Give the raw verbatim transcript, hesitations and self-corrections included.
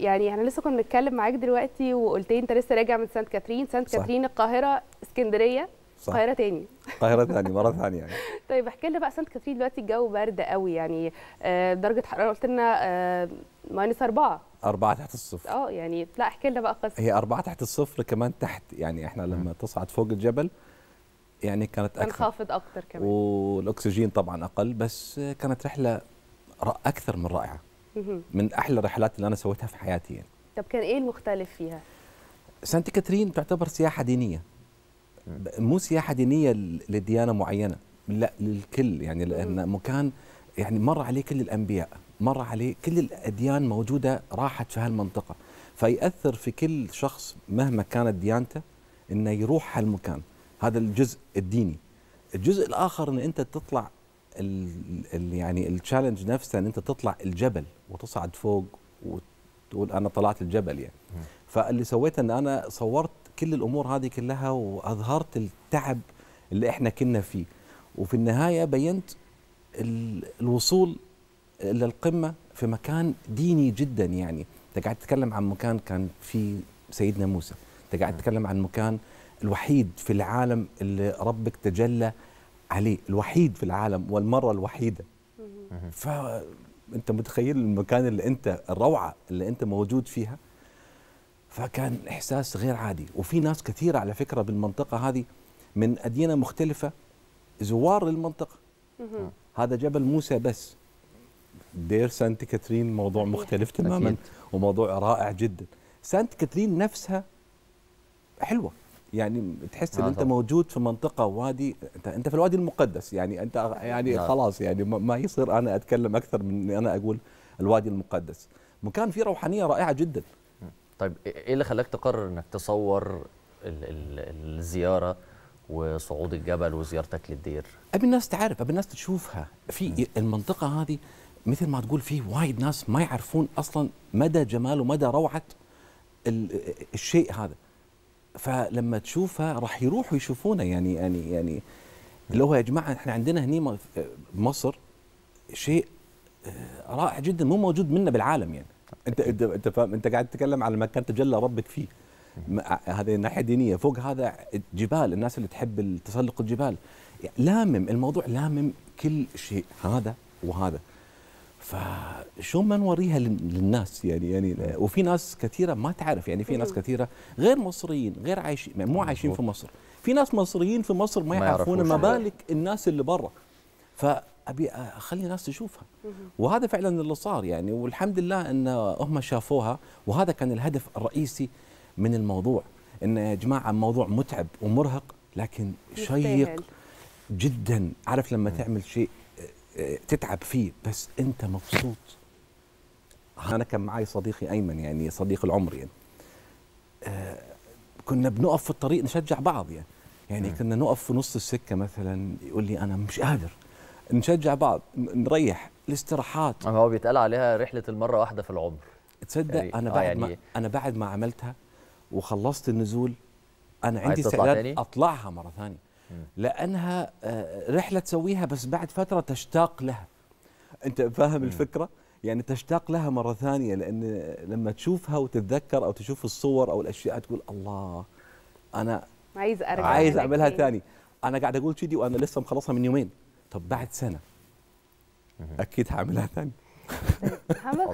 يعني احنا لسه كنا بنتكلم معاك دلوقتي وقلت لي انت لسه راجع من سانت كاترين، سانت صح. كاترين القاهره اسكندريه القاهره تاني القاهره تاني مره ثانيه يعني. طيب احكي لنا بقى، سانت كاترين دلوقتي الجو برد قوي يعني، آه درجه حراره قلت لنا آه ماينس أربعة أربعة تحت الصفر. اه يعني لا احكي لنا بقى قصه. هي أربعة تحت الصفر كمان تحت، يعني احنا لما م. تصعد فوق الجبل يعني كانت كان اكثر، خافض اكتر كمان، والاكسجين طبعا اقل، بس كانت رحله اكثر من رائعه، من احلى الرحلات اللي انا سويتها في حياتي يعني. طب كان ايه المختلف فيها؟ سانت كاترين تعتبر سياحه دينيه، مو سياحه دينيه لديانه معينه، لا للكل يعني، لان مكان يعني مر عليه كل الانبياء، مر عليه كل الاديان موجوده راحت في هالمنطقه، فيأثر في كل شخص مهما كانت ديانته انه يروح هالمكان. هذا الجزء الديني. الجزء الاخر ان انت تطلع ال ال يعني التشالنج نفسه، ان انت تطلع الجبل وتصعد فوق وتقول انا طلعت الجبل يعني. فاللي سويته ان انا صورت كل الامور هذه كلها واظهرت التعب اللي احنا كنا فيه، وفي النهايه بينت الوصول الى القمه في مكان ديني جدا يعني. انت قاعد تتكلم عن مكان كان فيه سيدنا موسى، انت قاعد تتكلم عن مكان الوحيد في العالم اللي ربك تجلى عليه، الوحيد في العالم والمره الوحيده. فانت متخيل المكان اللي انت، الروعه اللي انت موجود فيها، فكان احساس غير عادي. وفي ناس كثيره على فكره بالمنطقه هذه من ادينه مختلفه زوار للمنطقه. هذا جبل موسى بس، دير سانت كاترين موضوع مختلف تماما أكيد. وموضوع رائع جدا. سانت كاترين نفسها حلوه يعني، تحس ان انت طبعا. موجود في منطقه وادي، انت انت في الوادي المقدس يعني، انت يعني لا. خلاص يعني ما يصير انا اتكلم اكثر من ان انا اقول الوادي المقدس. مكان فيه روحانيه رائعه جدا. طيب ايه اللي خلاك تقرر انك تصور ال ال الزياره وصعود الجبل وزيارتك للدير؟ ابي الناس تعرف، ابي الناس تشوفها. في المنطقه هذه مثل ما تقول فيه وايد ناس ما يعرفون اصلا مدى جمال ومدى روعه الشيء هذا، فلما تشوفها راح يروحوا يشوفونه يعني يعني يعني اللي هو يا جماعه احنا عندنا هني بمصر شيء رائع جدا مو موجود منه بالعالم يعني. انت انت انت فاهم، انت قاعد تتكلم على مكان تجلى ربك فيه، هذه الناحيه الدينيه. فوق هذا جبال، الناس اللي تحب تسلق الجبال، لامم الموضوع، لامم كل شيء هذا وهذا. فشو ما نوريها للناس يعني يعني وفي ناس كثيره ما تعرف يعني، في ناس كثيره غير مصريين، غير عايشين، مو عايشين في مصر، في ناس مصريين في مصر ما يعرفون، ما بالك الناس اللي برا. فابي اخلي الناس تشوفها، وهذا فعلا اللي صار يعني. والحمد لله ان هم شافوها، وهذا كان الهدف الرئيسي من الموضوع، ان يا جماعه موضوع متعب ومرهق لكن شيق جدا. عارف لما تعمل شيء تتعب فيه بس انت مبسوط. انا كان معي صديقي ايمن يعني صديق العمر يعني، آه كنا بنقف في الطريق نشجع بعض يعني يعني م. كنا نقف في نص السكه مثلا، يقول لي انا مش قادر، نشجع بعض، نريح الاستراحات. هو بيتقال عليها رحله المره واحده في العمر. تصدق يعني انا بعد يعني ما انا بعد ما عملتها وخلصت النزول انا عندي استعداد اطلعها مره ثانيه، لانها رحله تسويها بس بعد فتره تشتاق لها. انت فاهم م. الفكره يعني، تشتاق لها مره ثانيه، لان لما تشوفها وتتذكر او تشوف الصور او الاشياء تقول الله انا عايز ارجع، عايز اعملها ثاني. انا قاعد اقول كذي وانا لسه مخلصها من يومين، طب بعد سنه اكيد هعملها ثاني.